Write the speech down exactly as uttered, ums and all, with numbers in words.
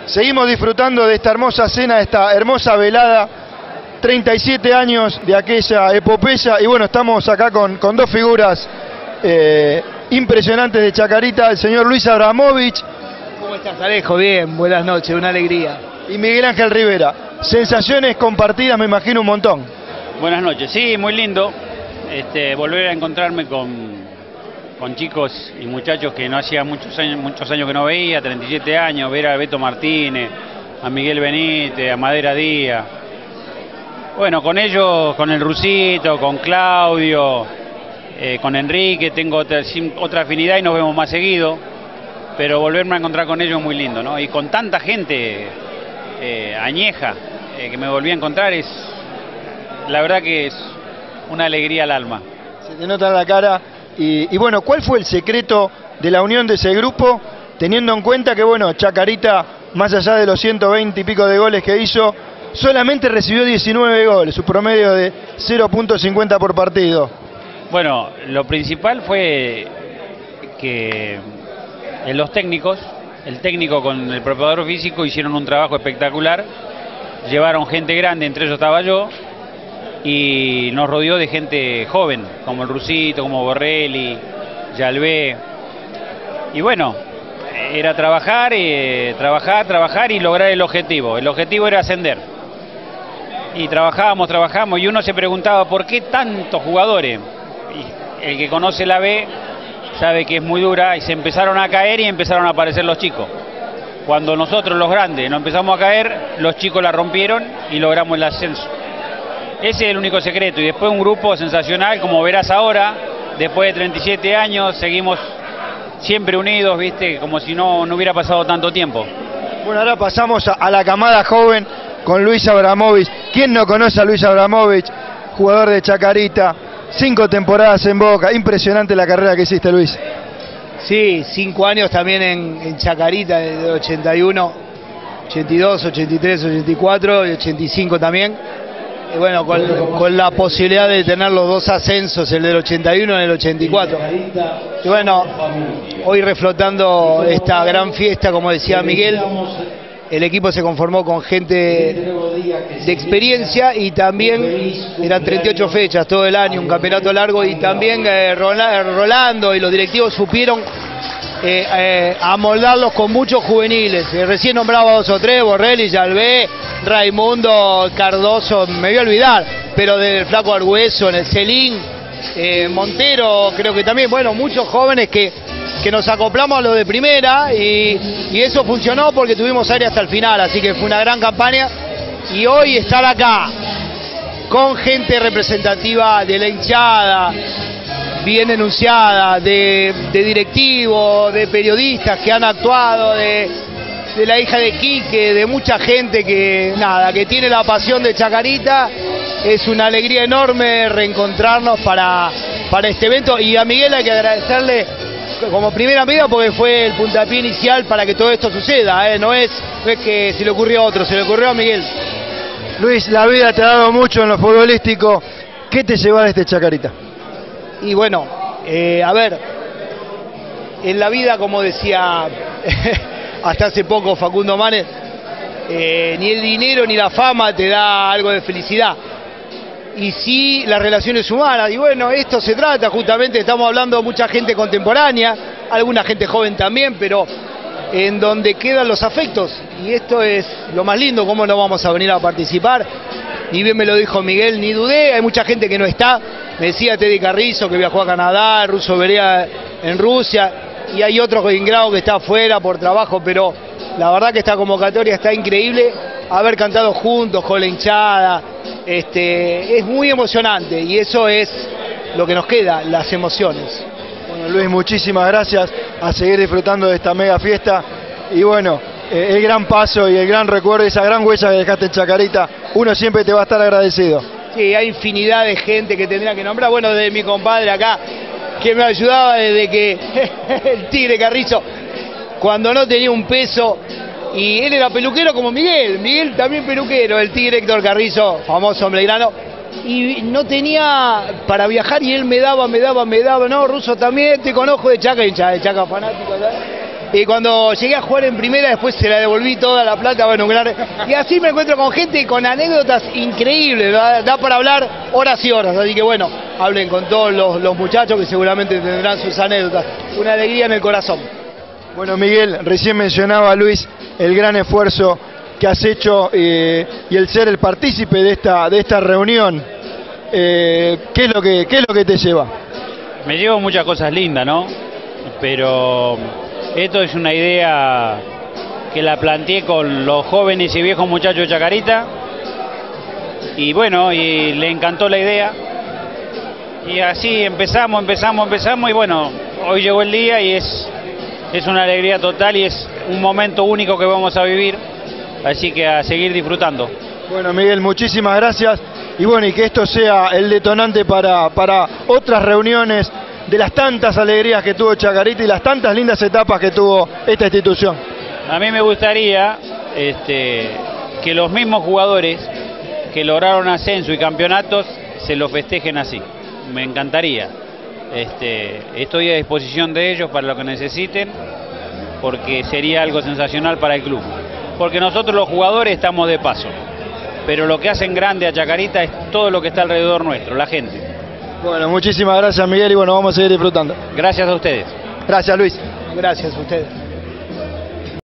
Seguimos disfrutando de esta hermosa cena, de esta hermosa velada, treinta y siete años de aquella epopeya, y bueno, estamos acá con, con dos figuras eh, impresionantes de Chacarita, el señor Luis Abramovich. ¿Cómo estás, Alejo? Bien, buenas noches, una alegría. Y Miguel Ángel Rivera. Sensaciones compartidas, me imagino, un montón. Buenas noches, sí, muy lindo este, volver a encontrarme con, con chicos y muchachos que no hacía muchos años, muchos años que no veía, treinta y siete años, ver a Beto Martínez, a Miguel Benítez, a Madera Díaz. Bueno, con ellos, con el Rusito, con Claudio, eh, con Enrique, tengo otra, otra afinidad y nos vemos más seguido, pero volverme a encontrar con ellos es muy lindo, ¿no? Y con tanta gente eh, añeja eh, que me volví a encontrar, es la verdad que es una alegría al alma. Se te nota en la cara. Y, y bueno, ¿cuál fue el secreto de la unión de ese grupo, teniendo en cuenta que, bueno, Chacarita, más allá de los ciento veinte y pico de goles que hizo, solamente recibió diecinueve goles, su promedio de cero punto cincuenta por partido? Bueno, lo principal fue que en los técnicos, el técnico con el preparador físico hicieron un trabajo espectacular, llevaron gente grande, entre ellos estaba yo, y nos rodeó de gente joven, como el Rusito, como Borrelli, Yalvé, y bueno, era trabajar, eh, trabajar, trabajar y lograr el objetivo. El objetivo era ascender. Y trabajábamos, trabajábamos, y uno se preguntaba por qué tantos jugadores. Y el que conoce la B sabe que es muy dura, y se empezaron a caer y empezaron a aparecer los chicos. Cuando nosotros, los grandes, nos empezamos a caer, los chicos la rompieron y logramos el ascenso. Ese es el único secreto, y después un grupo sensacional, como verás ahora, después de treinta y siete años, seguimos siempre unidos, viste, como si no, no hubiera pasado tanto tiempo. Bueno, ahora pasamos a, a la camada joven con Luis Abramovich. ¿Quién no conoce a Luis Abramovich? Jugador de Chacarita, cinco temporadas en Boca, impresionante la carrera que hiciste, Luis. Sí, cinco años también en, en Chacarita, desde el ochenta y uno, ochenta y dos, ochenta y tres, ochenta y cuatro y ochenta y cinco también. Y bueno, con, con la posibilidad de tener los dos ascensos, el del ochenta y uno y el ochenta y cuatro. Y bueno, hoy reflotando esta gran fiesta, como decía Miguel, el equipo se conformó con gente de experiencia, y también eran treinta y ocho fechas todo el año, un campeonato largo, y también eh, Rolando y los directivos supieron eh, eh, amoldarlos con muchos juveniles. Eh, recién nombraba dos o tres, Borrelli, Yalvé, Raimundo, Cardoso, me voy a olvidar, pero del Flaco Argüeso, en el Celín, eh, Montero, creo que también, bueno, muchos jóvenes que, que nos acoplamos a lo de primera, y, y eso funcionó porque tuvimos aire hasta el final, así que fue una gran campaña. Y hoy estar acá con gente representativa de la hinchada, bien enunciada, de, de directivos, de periodistas que han actuado, de, de la hija de Quique, de mucha gente que, nada, que tiene la pasión de Chacarita. Es una alegría enorme reencontrarnos para, para este evento, y a Miguel hay que agradecerle como primera medida porque fue el puntapié inicial para que todo esto suceda, ¿eh? No es, no es que se le ocurrió a otro, se le ocurrió a Miguel. Luis, la vida te ha dado mucho en lo futbolístico. ¿Qué te lleva de este Chacarita? Y bueno, eh, a ver, en la vida, como decía hasta hace poco Facundo Manes, eh, ni el dinero ni la fama te da algo de felicidad, y sí las relaciones humanas. Y bueno, esto se trata, justamente estamos hablando de mucha gente contemporánea, alguna gente joven también, pero en donde quedan los afectos, y esto es lo más lindo. ¿Cómo no vamos a venir a participar? Ni bien me lo dijo Miguel, ni dudé. Hay mucha gente que no está, me decía Teddy Carrizo, que viajó a Canadá, Russo Berea en Rusia, y hay otro Ingrado que está afuera por trabajo, pero la verdad que esta convocatoria está increíble. Haber cantado juntos con la hinchada, este, es muy emocionante, y eso es lo que nos queda, las emociones. Bueno, Luis, muchísimas gracias, a seguir disfrutando de esta mega fiesta, y bueno, eh, el gran paso y el gran recuerdo, esa gran huella que dejaste en Chacarita, uno siempre te va a estar agradecido. Sí, hay infinidad de gente que tendría que nombrar, bueno, desde mi compadre acá, que me ayudaba desde que el Tigre Carrizo, cuando no tenía un peso, y él era peluquero como Miguel, Miguel también peluquero, el Tigre Héctor Carrizo, famoso belgrano, y no tenía para viajar, y él me daba, me daba, me daba, no, Russo también, te conozco de Chaca, hincha de Chaca fanático, ¿sabes? Y cuando llegué a jugar en primera, después se la devolví toda la plata, bueno, claro. Y así me encuentro con gente con anécdotas increíbles, da, da para hablar horas y horas. Así que bueno, hablen con todos los, los muchachos que seguramente tendrán sus anécdotas. Una alegría en el corazón. Bueno, Miguel, recién mencionaba Luis el gran esfuerzo que has hecho eh, y el ser el partícipe de esta, de esta reunión. Eh, ¿qué es lo que, qué es lo que te lleva? Me llevo muchas cosas lindas, ¿no? Pero esto es una idea que la planteé con los jóvenes y viejos muchachos de Chacarita. Y bueno, y le encantó la idea. Y así empezamos, empezamos, empezamos. Y bueno, hoy llegó el día y es, es una alegría total y es un momento único que vamos a vivir. Así que a seguir disfrutando. Bueno, Miguel, muchísimas gracias. Y bueno, y que esto sea el detonante para, para otras reuniones de las tantas alegrías que tuvo Chacarita y las tantas lindas etapas que tuvo esta institución. A mí me gustaría este, que los mismos jugadores que lograron ascenso y campeonatos se lo festejen así. Me encantaría. Este, estoy a disposición de ellos para lo que necesiten, porque sería algo sensacional para el club. Porque nosotros los jugadores estamos de paso, pero lo que hacen grande a Chacarita es todo lo que está alrededor nuestro, la gente. Bueno, muchísimas gracias, Miguel, y bueno, vamos a seguir disfrutando. Gracias a ustedes. Gracias, Luis. Gracias a ustedes.